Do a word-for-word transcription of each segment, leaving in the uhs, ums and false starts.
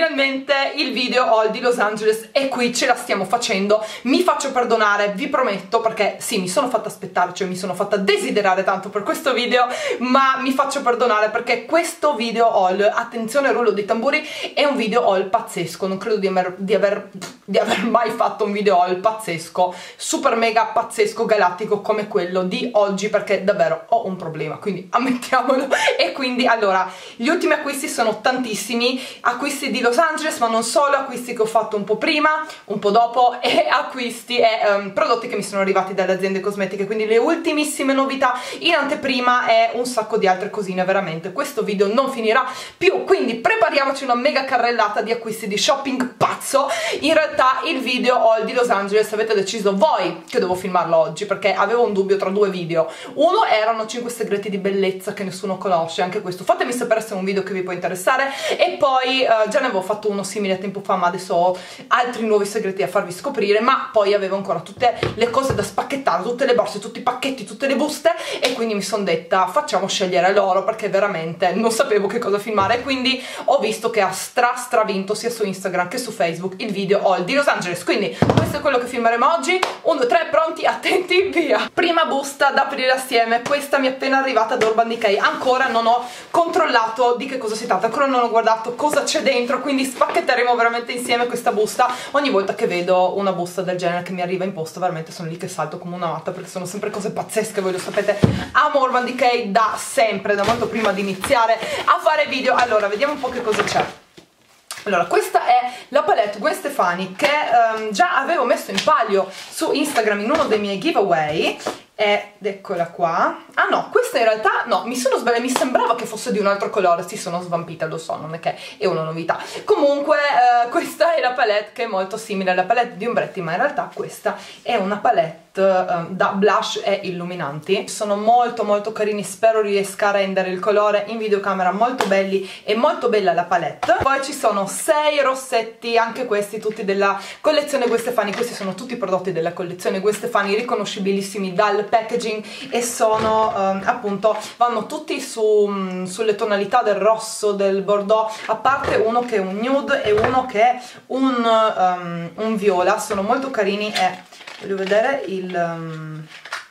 finalmente il video haul di Los Angeles è qui, ce la stiamo facendo, mi faccio perdonare, vi prometto, perché sì, mi sono fatta aspettare, cioè mi sono fatta desiderare tanto per questo video, ma mi faccio perdonare perché questo video haul, attenzione rullo dei tamburi, è un video haul pazzesco, non credo di aver, di aver, di aver mai fatto un video haul pazzesco, super mega pazzesco, galattico come quello di oggi, perché davvero ho un problema, quindi ammettiamolo. E quindi allora, gli ultimi acquisti sono tantissimi, acquisti di Los Angeles, ma non solo, acquisti che ho fatto un po' prima, un po' dopo, e acquisti e um, prodotti che mi sono arrivati dalle aziende cosmetiche, quindi le ultimissime novità in anteprima e un sacco di altre cosine. Veramente questo video non finirà più, quindi prepariamoci una mega carrellata di acquisti, di shopping pazzo. In realtà il video haul di Los Angeles avete deciso voi che devo filmarlo oggi, perché avevo un dubbio tra due video. Uno erano cinque segreti di bellezza che nessuno conosce, anche questo fatemi sapere se è un video che vi può interessare, e poi uh, già ne avevo fatto uno simile a tempo fa, ma adesso ho altri nuovi segreti da farvi scoprire, ma poi avevo ancora tutte le cose da spacchettare, tutte le borse, tutti i pacchetti, tutte le buste, e quindi mi sono detta facciamo scegliere loro, perché veramente non sapevo che cosa filmare, e quindi ho visto che ha stra stravinto sia su Instagram che su Facebook il video haul di Los Angeles, quindi questo è quello che filmeremo oggi. uno, due, tre, pronti, attenti, via! Prima busta da aprire assieme, questa mi è appena arrivata da Urban Decay, ancora non ho controllato di che cosa si tratta, ancora non ho guardato cosa c'è dentro, quindi spacchetteremo veramente insieme questa busta. Ogni volta che vedo una busta del genere che mi arriva in posta veramente sono lì che salto come una matta, perché sono sempre cose pazzesche, voi lo sapete, amo Urban Decay da sempre, da molto prima di iniziare a fare video. Allora, vediamo un po' che cosa c'è. Allora, questa è la palette Gwen Stefani che um, già avevo messo in palio su Instagram in uno dei miei giveaway, ed eccola qua. Ah no, questa in realtà, no, mi sono sbagliata, mi sembrava che fosse di un altro colore, sì, sono svampita, lo so, non è che è una novità. Comunque, eh, questa è la palette che è molto simile alla palette di Ombretti, ma in realtà questa è una palette Uh, da blush e illuminanti. Sono molto molto carini, spero riesca a rendere il colore in videocamera molto belli, e molto bella la palette. Poi ci sono sei rossetti, anche questi tutti della collezione Gwen Stefani, questi sono tutti prodotti della collezione Gwen Stefani, riconoscibilissimi dal packaging, e sono um, appunto, vanno tutti su, um, sulle tonalità del rosso, del bordeaux, a parte uno che è un nude e uno che è un, um, un viola. Sono molto carini e voglio vedere il, um,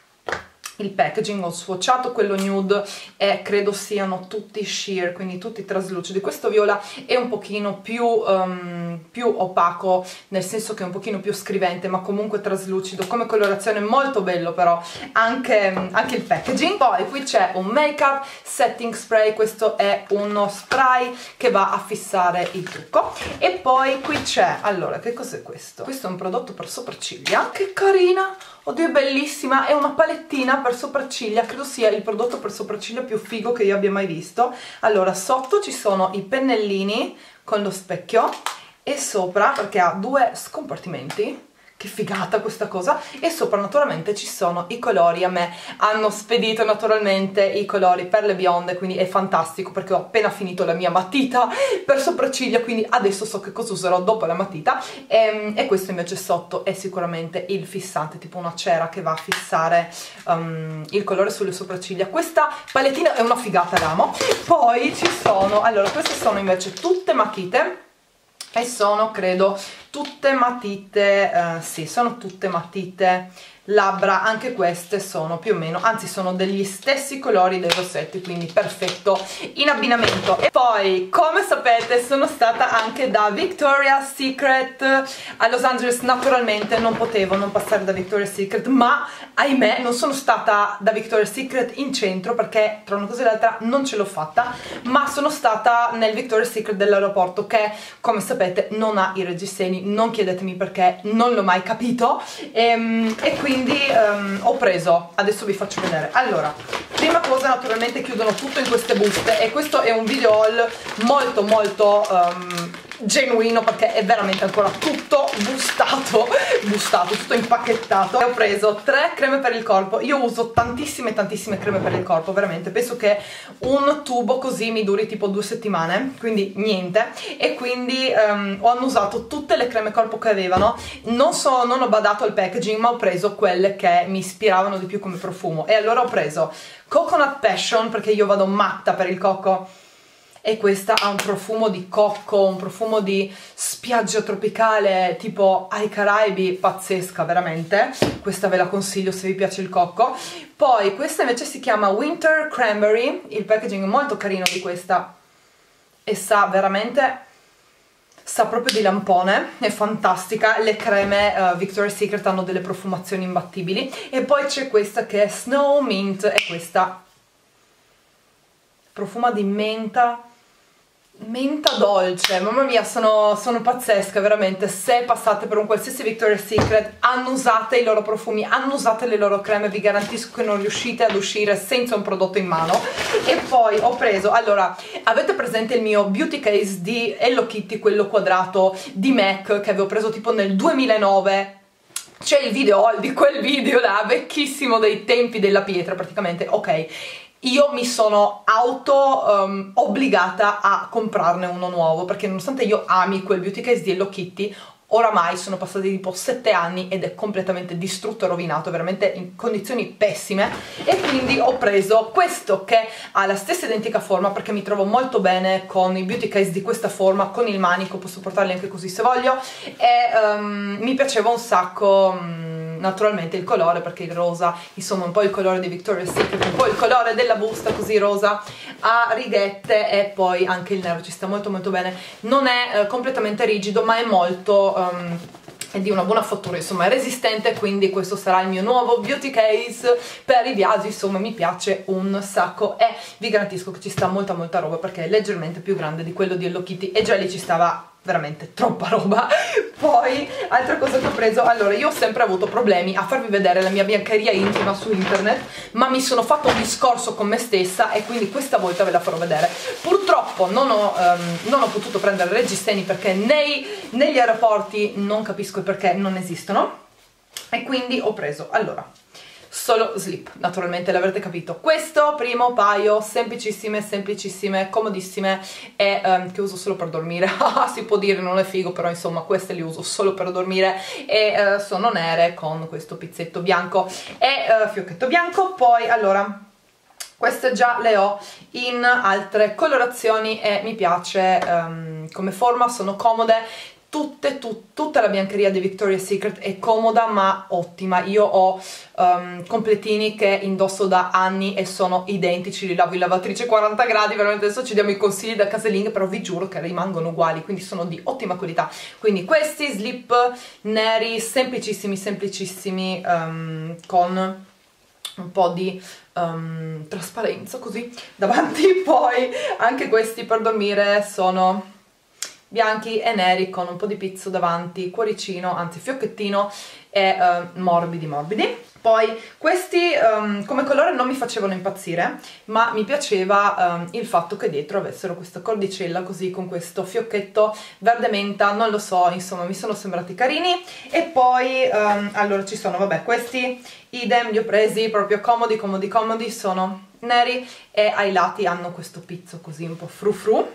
il packaging. Ho swatchato quello nude e credo siano tutti sheer, quindi tutti traslucidi. Questo viola è un pochino più, um, più opaco, nel senso che è un pochino più scrivente, ma comunque traslucido come colorazione, molto bello però anche, anche il packaging. Poi qui c'è un makeup setting spray, questo è uno spray che va a fissare il trucco. E poi qui c'è, allora, che cos'è questo? Questo è un prodotto per sopracciglia, che carina! Oddio, è bellissima, è una palettina per sopracciglia, credo sia il prodotto per sopracciglia più figo che io abbia mai visto. Allora, sotto ci sono i pennellini con lo specchio, e sopra, perché ha due scompartimenti, che figata questa cosa, e sopra naturalmente ci sono i colori. A me hanno spedito naturalmente i colori per le bionde, quindi è fantastico perché ho appena finito la mia matita per sopracciglia, quindi adesso so che cosa userò dopo la matita. E, e questo invece sotto è sicuramente il fissante, tipo una cera che va a fissare um, il colore sulle sopracciglia. Questa palettina è una figata, l'amo. Poi ci sono, allora, queste sono invece tutte matite, e sono, credo, tutte matite, eh, sì, sono tutte matite labbra, anche queste sono più o meno, anzi sono degli stessi colori dei rossetti, quindi perfetto in abbinamento. E poi, come sapete, sono stata anche da Victoria's Secret a Los Angeles. Naturalmente non potevo non passare da Victoria's Secret, ma ahimè non sono stata da Victoria's Secret in centro, perché tra una cosa e l'altra non ce l'ho fatta, ma sono stata nel Victoria's Secret dell'aeroporto, che come sapete non ha i reggiseni, non chiedetemi perché, non l'ho mai capito, e, e quindi Quindi um, ho preso, adesso vi faccio vedere. Allora, prima cosa, naturalmente chiudono tutto in queste buste, e questo è un video haul molto molto um, genuino, perché è veramente ancora tutto bustato, bustato, tutto impacchettato. E ho preso tre creme per il corpo. Io uso tantissime tantissime creme per il corpo, veramente, penso che un tubo così mi duri tipo due settimane, quindi niente. E quindi um, ho annusato tutte le creme corpo che avevano, non, so, non ho badato al packaging, ma ho preso quelle che mi ispiravano di più come profumo. E allora ho preso Coconut Passion, perché io vado matta per il cocco, e questa ha un profumo di cocco, un profumo di spiaggia tropicale tipo ai Caraibi, pazzesca veramente. Questa ve la consiglio se vi piace il cocco. Poi questa invece si chiama Winter Cranberry, il packaging è molto carino di questa e sa veramente, sa proprio di lampone, è fantastica. Le creme uh, Victoria's Secret hanno delle profumazioni imbattibili. E poi c'è questa che è Snow Mint, e questa profuma di menta, menta dolce, mamma mia, sono, sono pazzesca veramente. Se passate per un qualsiasi Victoria's Secret, annusate i loro profumi, annusate le loro creme, vi garantisco che non riuscite ad uscire senza un prodotto in mano. E poi ho preso, allora, avete presente il mio beauty case di Hello Kitty, quello quadrato di MAC che avevo preso tipo nel duemilanove? C'è il video di quel video là, vecchissimo, dei tempi della pietra praticamente, ok. Io mi sono auto um, obbligata a comprarne uno nuovo, perché nonostante io ami quel beauty case di Hello Kitty, oramai sono passati tipo sette anni ed è completamente distrutto e rovinato, veramente in condizioni pessime, e quindi ho preso questo che ha la stessa identica forma, perché mi trovo molto bene con i beauty case di questa forma, con il manico, posso portarli anche così se voglio, e um, mi piaceva un sacco um, naturalmente il colore, perché il rosa, insomma un po' il colore di Victoria's Secret, un po' il colore della busta così rosa a righette, e poi anche il nero ci sta molto molto bene. Non è eh, completamente rigido, ma è molto um, è di una buona fattura, insomma è resistente, quindi questo sarà il mio nuovo beauty case per i viaggi. Insomma mi piace un sacco e vi garantisco che ci sta molta molta roba, perché è leggermente più grande di quello di Hello Kitty e già lì ci stava veramente troppa roba. Poi altra cosa che ho preso, allora io ho sempre avuto problemi a farvi vedere la mia biancheria intima su internet, ma mi sono fatto un discorso con me stessa e quindi questa volta ve la farò vedere. Purtroppo non ho, um, non ho potuto prendere reggiseni, perché nei, negli aeroporti non capisco il perché non esistono, e quindi ho preso, allora, solo slip, naturalmente l'avrete capito. Questo primo paio, semplicissime, semplicissime, comodissime, e um, che uso solo per dormire. Si può dire non è figo, però insomma queste le uso solo per dormire, e uh, sono nere con questo pizzetto bianco e uh, fiocchetto bianco. Poi allora, queste già le ho in altre colorazioni e mi piace um, come forma, sono comode. Tutte, tut, tutta la biancheria di Victoria's Secret è comoda ma ottima. Io ho um, completini che indosso da anni e sono identici, li lavo in lavatrice quaranta gradi, veramente adesso ci diamo i consigli da casalinga, però vi giuro che rimangono uguali, quindi sono di ottima qualità. Quindi questi slip neri, semplicissimi, semplicissimi, um, con un po' di um, trasparenza così davanti. Poi anche questi per dormire sono bianchi e neri con un po' di pizzo davanti, cuoricino, anzi fiocchettino, e uh, morbidi morbidi. Poi questi um, come colore non mi facevano impazzire, ma mi piaceva um, il fatto che dietro avessero questa cordicella così con questo fiocchetto verde menta, non lo so, insomma mi sono sembrati carini. E poi um, allora ci sono, vabbè, questi idem li ho presi proprio comodi comodi comodi, sono neri e ai lati hanno questo pizzo così un po' fru fru.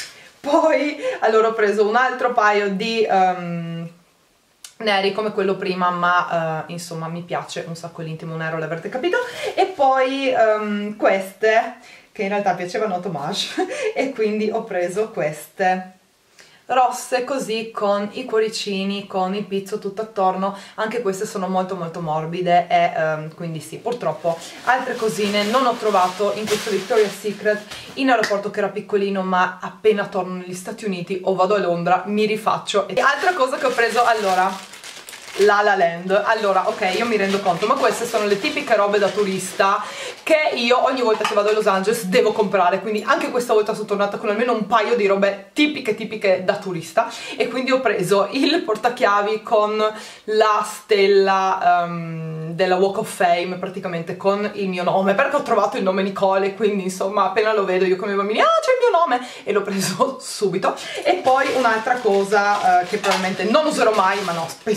Poi allora ho preso un altro paio di um, neri come quello prima, ma uh, insomma mi piace un sacco l'intimo nero, l'avrete capito. E poi um, queste che in realtà piacevano a Tomas e quindi ho preso queste rosse così con i cuoricini, con il pizzo tutto attorno. Anche queste sono molto molto morbide e um, quindi sì, purtroppo altre cosine non ho trovato in questo Victoria's Secret in aeroporto, che era piccolino, ma appena torno negli Stati Uniti o vado a Londra mi rifaccio. E altra cosa che ho preso, allora, La La Land. Allora, ok, io mi rendo conto, ma queste sono le tipiche robe da turista che io ogni volta che vado a Los Angeles devo comprare, quindi anche questa volta sono tornata con almeno un paio di robe tipiche tipiche da turista, e quindi ho preso il portachiavi con la stella um, della Walk of Fame, praticamente con il mio nome, perché ho trovato il nome Nicole, quindi insomma appena lo vedo io come i bambini, ah c'è il mio nome, e l'ho preso subito. E poi un'altra cosa uh, che probabilmente non userò mai, ma no, penso proprio di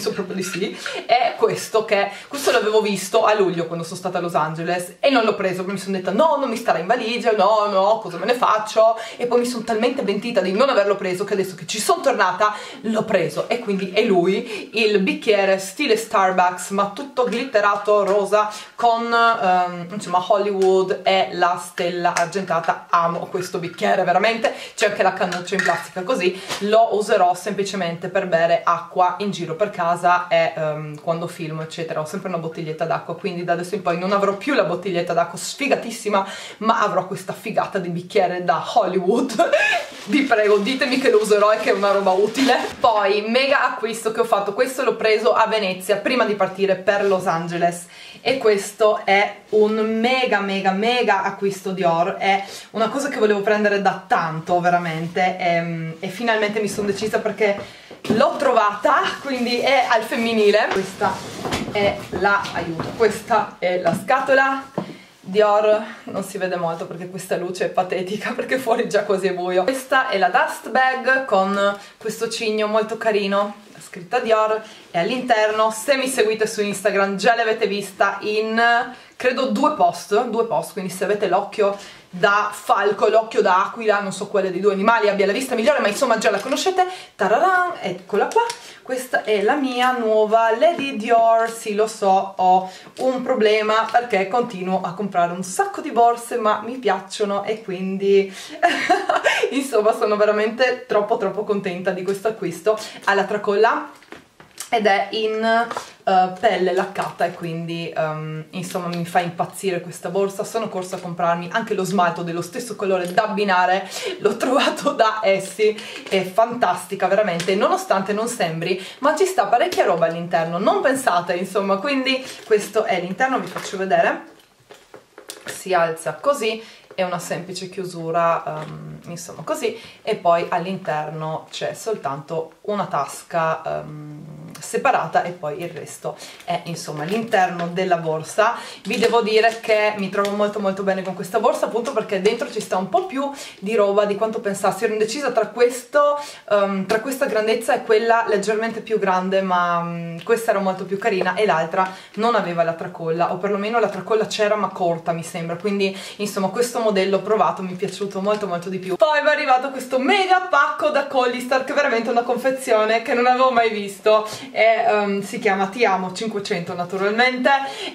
sì, è questo, che questo l'avevo visto a luglio quando sono stata a Los Angeles e non l'ho preso perché mi sono detta no, non mi starà in valigia, no, no, cosa me ne faccio, e poi mi sono talmente pentita di non averlo preso che adesso che ci sono tornata l'ho preso, e quindi è lui, il bicchiere stile Starbucks ma tutto glitterato rosa con um, insomma Hollywood e la stella argentata. Amo questo bicchiere veramente, c'è anche la cannuccia in plastica così, lo userò semplicemente per bere acqua in giro per casa e um, quando filmo eccetera. Ho sempre una bottiglietta d'acqua, quindi da adesso in poi non avrò più la bottiglietta d'acqua sfigatissima, ma avrò questa figata di bicchiere da Hollywood. Vi prego, ditemi che lo userò e che è una roba utile. Poi mega acquisto che ho fatto, questo l'ho preso a Venezia prima di partire per Los Angeles e questo è un mega mega mega acquisto Dior, è una cosa che volevo prendere da tanto veramente e, e finalmente mi sono decisa perché l'ho trovata, quindi è al femminile. Questa è la, aiuto, questa è la scatola Dior, non si vede molto perché questa luce è patetica perché fuori già quasi è buio. Questa è la dust bag con questo cigno molto carino, la scritta Dior, e all'interno, se mi seguite su Instagram già l'avete vista in credo due post, due post, quindi se avete l'occhio da falco e l'occhio da aquila, non so quale dei due animali abbia la vista migliore, ma insomma già la conoscete. Tararan, eccola qua. Questa è la mia nuova Lady Dior. Sì, lo so, ho un problema perché continuo a comprare un sacco di borse ma mi piacciono e quindi insomma sono veramente troppo troppo contenta di questo acquisto. Ha la tracolla ed è in uh, pelle laccata e quindi um, insomma mi fa impazzire questa borsa. Sono corsa a comprarmi anche lo smalto dello stesso colore da abbinare, l'ho trovato da Essie, è fantastica veramente, nonostante non sembri, ma ci sta parecchia roba all'interno, non pensate insomma. Quindi questo è l'interno, vi faccio vedere, si alza così, è una semplice chiusura um, insomma così, e poi all'interno c'è soltanto una tasca um, separata e poi il resto è insomma l'interno della borsa. Vi devo dire che mi trovo molto molto bene con questa borsa, appunto perché dentro ci sta un po' più di roba di quanto pensassi. Ero indecisa tra questo um, tra questa grandezza e quella leggermente più grande, ma um, questa era molto più carina e l'altra non aveva la tracolla, o perlomeno la tracolla c'era ma corta mi sembra, quindi insomma questo modello provato mi è piaciuto molto molto di più. Poi mi è arrivato questo mega pacco da Collistar, che è veramente una confezione che non avevo mai visto, e um, si chiama Ti Amo cinquecento naturalmente,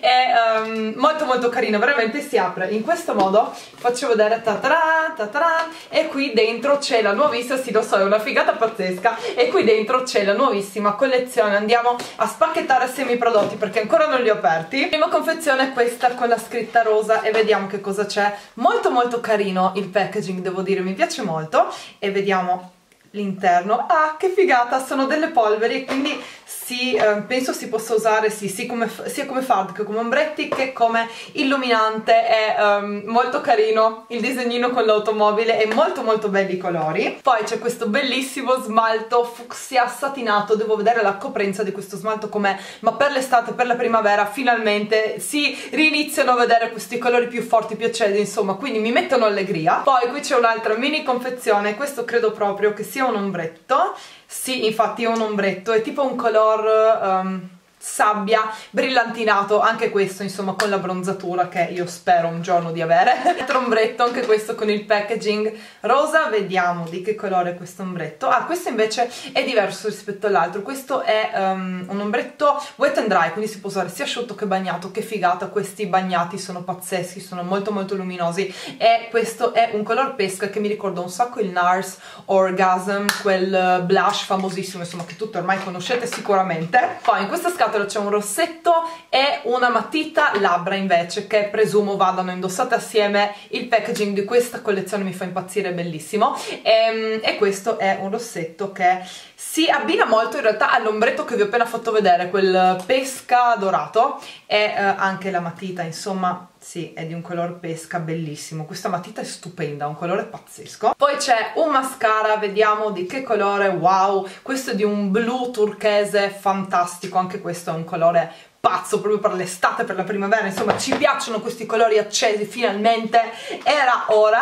è um, molto molto carino, veramente si apre in questo modo, faccio vedere, tatara, tatara, e qui dentro c'è la nuovissima, sì lo so è una figata pazzesca, e qui dentro c'è la nuovissima collezione. Andiamo a spacchettare assieme i prodotti perché ancora non li ho aperti. Prima confezione è questa con la scritta rosa e vediamo che cosa c'è. Molto molto carino il packaging, devo dire, mi piace molto, e vediamo l'interno. Ah, che figata, sono delle polveri e quindi sì, eh, penso si possa usare sì, sì, come, sia come fard che come ombretti che come illuminante. È um, molto carino il disegnino con l'automobile e molto molto belli i colori. Poi c'è questo bellissimo smalto fucsia satinato, devo vedere la coprenza di questo smalto com'è, ma per l'estate, per la primavera finalmente si riniziano a vedere questi colori più forti, più accesi, insomma, quindi mi mettono allegria. Poi qui c'è un'altra mini confezione, questo credo proprio che sia un ombretto. Sì, infatti è un ombretto, è tipo un color um, sabbia brillantinato, anche questo insomma con la bronzatura che io spero un giorno di avere. Altro ombretto, anche questo con il packaging rosa. Vediamo di che colore è questo ombretto. Ah, questo invece è diverso rispetto all'altro, questo è um, un ombretto wet and dry, quindi si può usare sia asciutto che bagnato. Che figata, questi bagnati sono pazzeschi, sono molto molto luminosi, e questo è un color pesca che mi ricorda un sacco il NARS Orgasm, quel blush famosissimo insomma che tutti ormai conoscete sicuramente. Poi in questa scatola c'è un rossetto e una matita labbra invece, che presumo vadano indossate assieme. Il packaging di questa collezione mi fa impazzire, è bellissimo, e, e questo è un rossetto che si abbina molto in realtà all'ombretto che vi ho appena fatto vedere, quel pesca dorato, e eh, anche la matita insomma sì, è di un color pesca bellissimo. Questa matita è stupenda, un colore pazzesco. Poi c'è un mascara, vediamo di che colore. Wow, questo è di un blu turchese fantastico, anche questo è un colore pazzo proprio per l'estate, per la primavera, insomma ci piacciono questi colori accesi finalmente, era ora.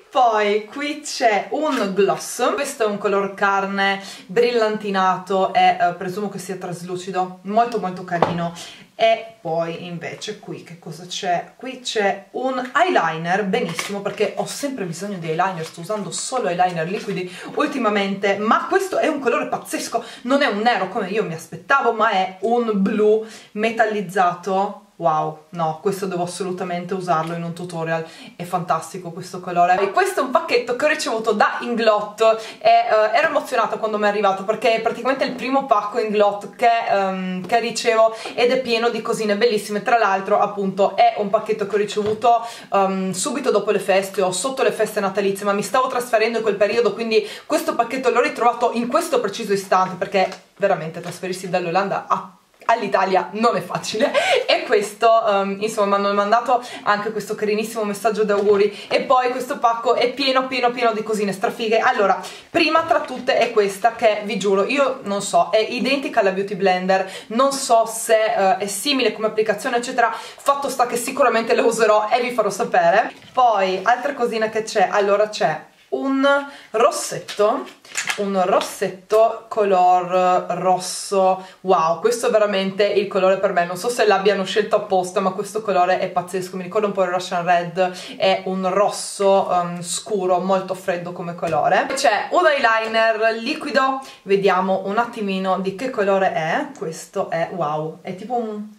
Poi qui c'è un gloss, questo è un color carne brillantinato e eh, presumo che sia traslucido, molto molto carino. E poi invece qui che cosa c'è? Qui c'è un eyeliner, benissimo, perché ho sempre bisogno di eyeliner, sto usando solo eyeliner liquidi ultimamente, ma questo è un colore pazzesco, non è un nero come io mi aspettavo, ma è un blu metallizzato. Wow, no, questo devo assolutamente usarlo in un tutorial, è fantastico questo colore. E questo è un pacchetto che ho ricevuto da Inglot e uh, ero emozionata quando mi è arrivato perché è praticamente il primo pacco Inglot che, um, che ricevo ed è pieno di cosine bellissime. Tra l'altro appunto è un pacchetto che ho ricevuto um, subito dopo le feste o sotto le feste natalizie, ma mi stavo trasferendo in quel periodo, quindi questo pacchetto l'ho ritrovato in questo preciso istante perché veramente trasferirsi dall'Olanda a all'Italia non è facile. E questo um, insomma mi hanno mandato anche questo carinissimo messaggio d'auguri e poi questo pacco è pieno pieno pieno di cosine strafighe. Allora, prima tra tutte è questa che vi giuro io non so, è identica alla Beauty Blender, non so se uh, è simile come applicazione eccetera, fatto sta che sicuramente lo userò e vi farò sapere. Poi altra cosina che c'è, allora c'è un rossetto, un rossetto color rosso. Wow, questo è veramente il colore per me, non so se l'abbiano scelto apposta, ma questo colore è pazzesco, mi ricorda un po' il Russian Red, è un rosso um, scuro, molto freddo come colore. C'è un eyeliner liquido, vediamo un attimino di che colore è. Questo è, wow, è tipo un...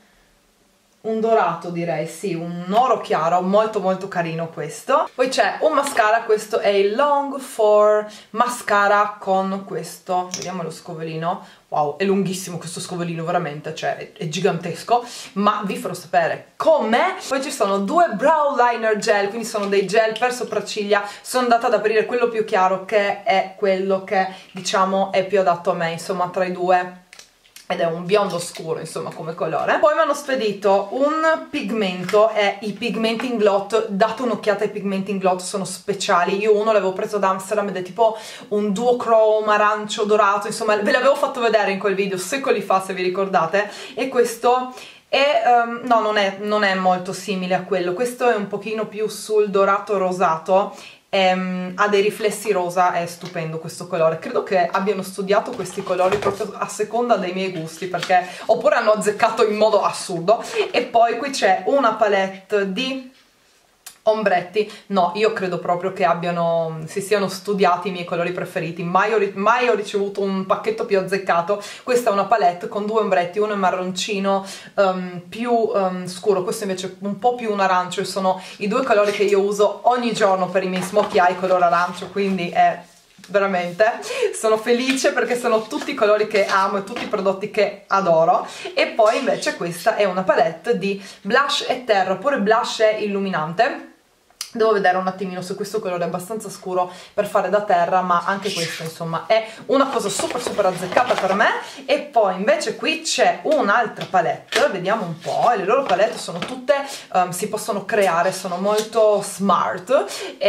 un dorato direi, sì, un oro chiaro, molto molto carino questo. Poi c'è un mascara, questo è il Long For Mascara con questo, vediamo lo scovolino, wow, è lunghissimo questo scovolino veramente, cioè è, è gigantesco, ma vi farò sapere com'è. Poi ci sono due brow liner gel, quindi sono dei gel per sopracciglia, sono andata ad aprire quello più chiaro che è quello che diciamo è più adatto a me, insomma tra i due, ed è un biondo scuro insomma come colore. Poi mi hanno spedito un pigmento e i pigmenti Inglot, date un'occhiata ai pigmenti Inglot, sono speciali. Io uno l'avevo preso ad Amsterdam ed è tipo un duochrome arancio dorato, insomma ve l'avevo fatto vedere in quel video secoli fa se vi ricordate, e questo è, um, no non è, non è molto simile a quello, questo è un pochino più sul dorato rosato. Um, ha dei riflessi rosa, è stupendo questo colore, credo che abbiano studiato questi colori proprio a seconda dei miei gusti, perché oppure hanno azzeccato in modo assurdo. E poi qui c'è una palette di ombretti, no, io credo proprio che abbiano, si siano studiati i miei colori preferiti, mai ho, mai ho ricevuto un pacchetto più azzeccato. Questa è una palette con due ombretti, uno è marroncino um, più um, scuro, questo invece è un po' più un arancio, e sono i due colori che io uso ogni giorno per i miei smokey eye color arancio, quindi è veramente, sono felice perché sono tutti i colori che amo e tutti i prodotti che adoro. E poi invece questa è una palette di blush e terra, oppure blush e illuminante. Devo vedere un attimino se questo colore è abbastanza scuro per fare da terra, ma anche questo insomma è una cosa super super azzeccata per me. E poi invece qui c'è un'altra palette, vediamo un po', le loro palette sono tutte, um, si possono creare, sono molto smart,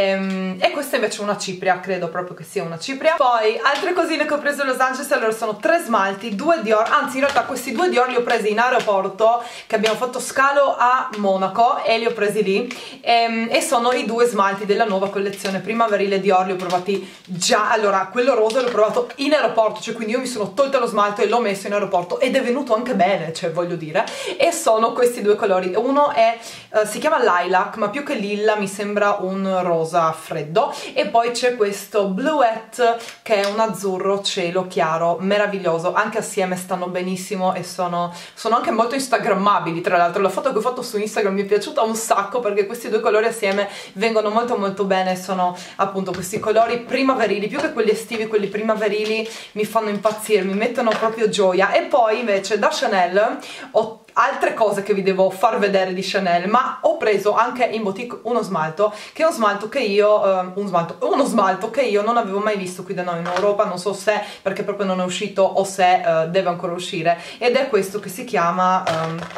e, e questa invece è una cipria, credo proprio che sia una cipria. Poi altre cosine che ho preso a Los Angeles, allora sono tre smalti, due Dior, anzi in realtà questi due Dior li ho presi in aeroporto, che abbiamo fatto scalo a Monaco e li ho presi lì, e, e sono i due smalti della nuova collezione primaverile Dior, li ho provati già. Allora quello rosa l'ho provato in aeroporto, cioè quindi io mi sono tolta lo smalto e l'ho messo in aeroporto ed è venuto anche bene, cioè voglio dire. E sono questi due colori, uno è uh, si chiama lilac, ma più che lilla mi sembra un rosa freddo, e poi c'è questo bluette che è un azzurro cielo chiaro, meraviglioso, anche assieme stanno benissimo e sono, sono anche molto instagrammabili. Tra l'altro la foto che ho fatto su Instagram mi è piaciuta un sacco perché questi due colori assieme vengono molto molto bene, sono appunto questi colori primaverili, più che quelli estivi, quelli primaverili mi fanno impazzire, mi mettono proprio gioia. E poi invece da Chanel ho altre cose che vi devo far vedere di Chanel, ma ho preso anche in boutique uno smalto, che è uno smalto che io, uh, un smalto, uno smalto che io non avevo mai visto qui da noi in Europa, non so se perché proprio non è uscito o se uh, deve ancora uscire, ed è questo che si chiama... Um,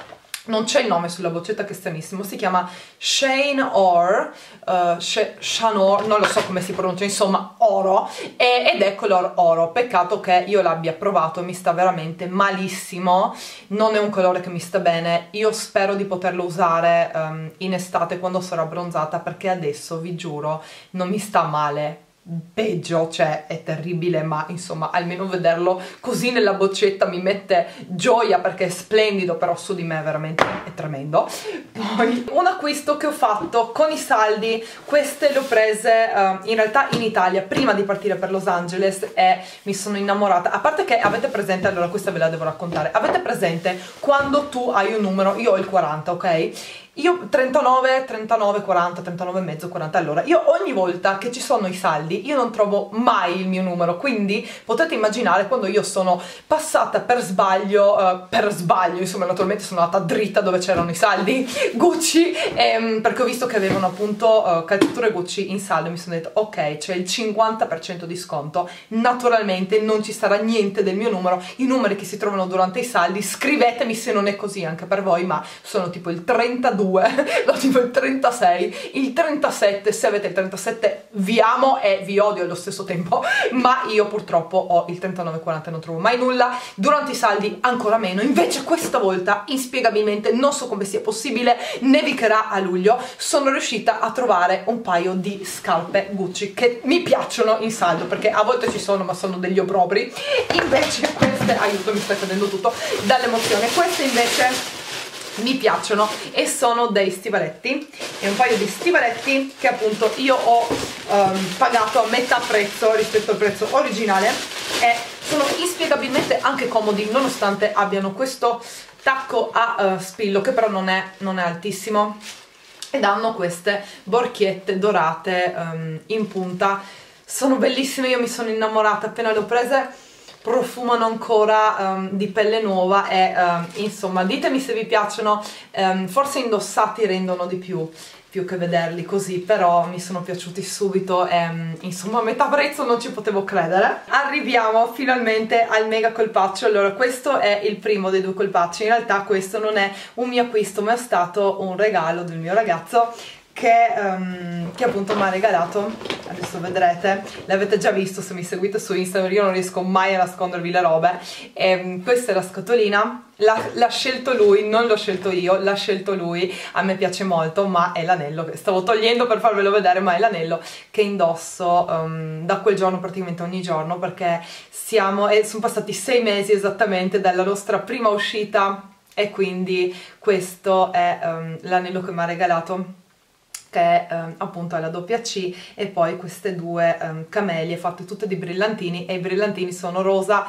non c'è il nome sulla boccetta, che è stranissimo, si chiama Shane Or, uh, Shanor, non lo so come si pronuncia, insomma oro, e, ed è color oro. Peccato che io l'abbia provato, mi sta veramente malissimo, non è un colore che mi sta bene. Io spero di poterlo usare um, in estate quando sarò abbronzata, perché adesso vi giuro non mi sta male. Peggio, cioè è terribile, ma insomma almeno vederlo così nella boccetta mi mette gioia, perché è splendido, però su di me veramente è tremendo. Poi un acquisto che ho fatto con i saldi, queste le ho prese uh, in realtà in Italia prima di partire per Los Angeles e mi sono innamorata. A parte che avete presente, allora questa ve la devo raccontare, avete presente quando tu hai un numero, io ho il quaranta, ok? Io trentanove, trentanove, quaranta, trentanove e mezzo, quaranta, allora io ogni volta che ci sono i saldi io non trovo mai il mio numero, quindi potete immaginare quando io sono passata per sbaglio, uh, per sbaglio, insomma naturalmente sono andata dritta dove c'erano i saldi Gucci, ehm, perché ho visto che avevano appunto uh, calzature Gucci in saldo e mi sono detto ok, c'è il cinquanta per cento di sconto, naturalmente non ci sarà niente del mio numero, i numeri che si trovano durante i saldi scrivetemi se non è così anche per voi, ma sono tipo il trentadue, no, tipo il trentasei, il trentasette, se avete il trentasette vi amo e vi odio allo stesso tempo, ma io purtroppo ho il trentanove quaranta e non trovo mai nulla, durante i saldi ancora meno. Invece questa volta, inspiegabilmente, non so come sia possibile, nevicherà a luglio, sono riuscita a trovare un paio di scarpe Gucci che mi piacciono in saldo, perché a volte ci sono ma sono degli obbrobri. Invece queste, aiuto mi sta cadendo tutto dall'emozione, queste invece mi piacciono e sono dei stivaletti, è un paio di stivaletti che appunto io ho um, pagato a metà prezzo rispetto al prezzo originale e sono inspiegabilmente anche comodi, nonostante abbiano questo tacco a uh, spillo che però non è, non è altissimo, ed hanno queste borchiette dorate um, in punta. Sono bellissime, io mi sono innamorata appena le ho prese, profumano ancora um, di pelle nuova e um, insomma ditemi se vi piacciono, um, forse indossati rendono di più più che vederli così, però mi sono piaciuti subito e um, insomma a metà prezzo non ci potevo credere. Arriviamo finalmente al mega colpaccio. Allora questo è il primo dei due colpacci, in realtà questo non è un mio acquisto ma è stato un regalo del mio ragazzo che, um, che appunto mi ha regalato, adesso vedrete, l'avete già visto se mi seguite su Instagram, io non riesco mai a nascondervi le robe. E, questa è la scatolina, l'ha scelto lui, non l'ho scelto io, l'ha scelto lui, a me piace molto, ma è l'anello che stavo togliendo per farvelo vedere, ma è l'anello che indosso um, da quel giorno praticamente ogni giorno, perché siamo, e sono passati sei mesi esattamente dalla nostra prima uscita e quindi questo è um, l'anello che mi ha regalato, che ehm, appunto è la doppia C, e poi queste due ehm, camelie fatte tutte di brillantini, e i brillantini sono rosa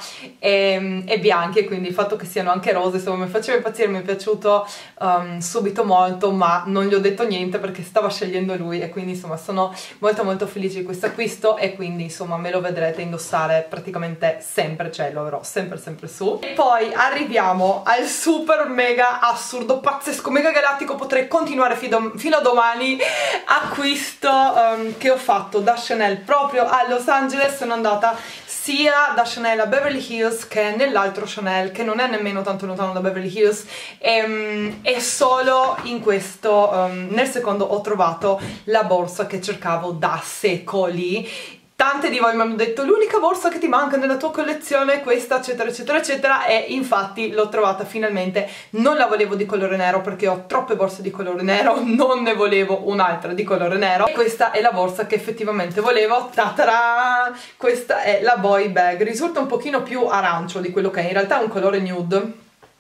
e, e bianchi, e quindi il fatto che siano anche rose insomma mi faceva impazzire, mi è piaciuto um, subito molto, ma non gli ho detto niente perché stava scegliendo lui, e quindi insomma sono molto molto felice di questo acquisto, e quindi insomma me lo vedrete indossare praticamente sempre, cioè lo avrò sempre sempre su. E poi arriviamo al super mega assurdo pazzesco mega galattico, potrei continuare fino, fino a domani, acquisto um, che ho fatto da Chanel proprio a Los Angeles. Sono andata sia da Chanel a Beverly Hills che nell'altro Chanel, che non è nemmeno tanto lontano da Beverly Hills, e, um, e solo in questo, um, nel secondo ho trovato la borsa che cercavo da secoli. Tante di voi mi hanno detto l'unica borsa che ti manca nella tua collezione è questa, eccetera eccetera eccetera, e infatti l'ho trovata finalmente. Non la volevo di colore nero perché ho troppe borse di colore nero, non ne volevo un'altra di colore nero, e questa è la borsa che effettivamente volevo. Ta-ta-da! Questa è la Boy Bag, risulta un pochino più arancio di quello che è, in realtà è un colore nude,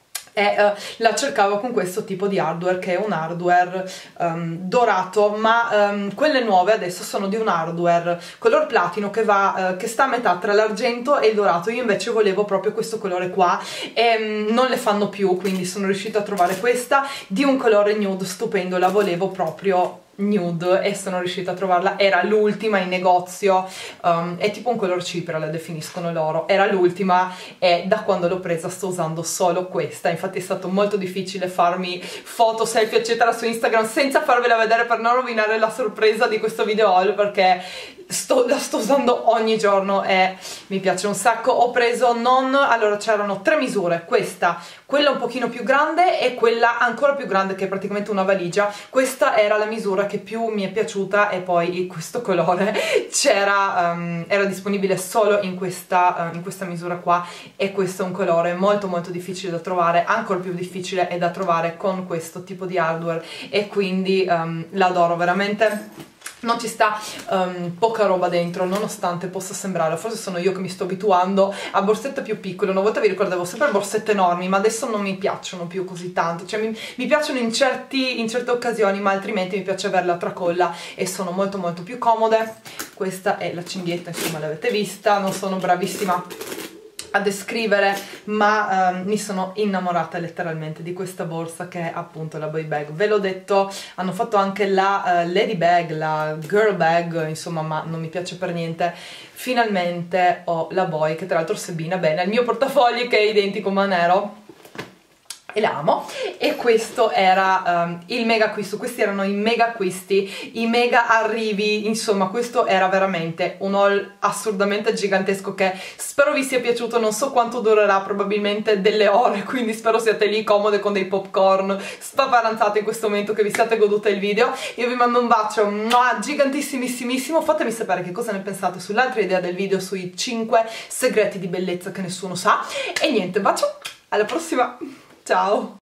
e uh, la cercavo con questo tipo di hardware, che è un hardware um, dorato, ma um, quelle nuove adesso sono di un hardware color platino che va uh, che sta a metà tra l'argento e il dorato. Io invece volevo proprio questo colore qua e um, non le fanno più, quindi sono riuscita a trovare questa di un colore nude stupendo, la volevo proprio nude e sono riuscita a trovarla, era l'ultima in negozio, um, è tipo un color cipria, la definiscono loro, era l'ultima e da quando l'ho presa sto usando solo questa. Infatti è stato molto difficile farmi foto, selfie eccetera su Instagram senza farvela vedere per non rovinare la sorpresa di questo video haul, perché sto, la sto usando ogni giorno e mi piace un sacco. Ho preso non, allora c'erano tre misure, questa, quella un pochino più grande e quella ancora più grande che è praticamente una valigia. Questa era la misura che più mi è piaciuta e poi questo colore c'era, um, era disponibile solo in questa, uh, in questa misura qua, e questo è un colore molto molto difficile da trovare, ancora più difficile è da trovare con questo tipo di hardware, e quindi um, l'adoro veramente. Non ci sta um, poca roba dentro, nonostante possa sembrare, forse sono io che mi sto abituando a borsette più piccole. Una volta vi ricordavo sempre borsette enormi, ma adesso non mi piacciono più così tanto, cioè mi, mi piacciono in, certi, in certe occasioni, ma altrimenti mi piace averle a tracolla e sono molto molto più comode. Questa è la cinghietta, insomma l'avete vista, non sono bravissima a descrivere, ma um, mi sono innamorata letteralmente di questa borsa che è appunto la boy bag. Ve l'ho detto, hanno fatto anche la uh, lady bag, la girl bag, insomma, ma non mi piace per niente. Finalmente ho la boy, che tra l'altro si abbina bene al mio portafogli che è identico ma nero, e l'amo. E questo era um, il mega acquisto, questi erano i mega acquisti, i mega arrivi, insomma questo era veramente un haul assurdamente gigantesco che spero vi sia piaciuto. Non so quanto durerà, probabilmente delle ore, quindi spero siate lì comode con dei popcorn spaparanzate in questo momento, che vi siate godute il video. Io vi mando un bacio gigantissimissimissimo, fatemi sapere che cosa ne pensate sull'altra idea del video sui cinque segreti di bellezza che nessuno sa, e niente, bacio, alla prossima! Ciao!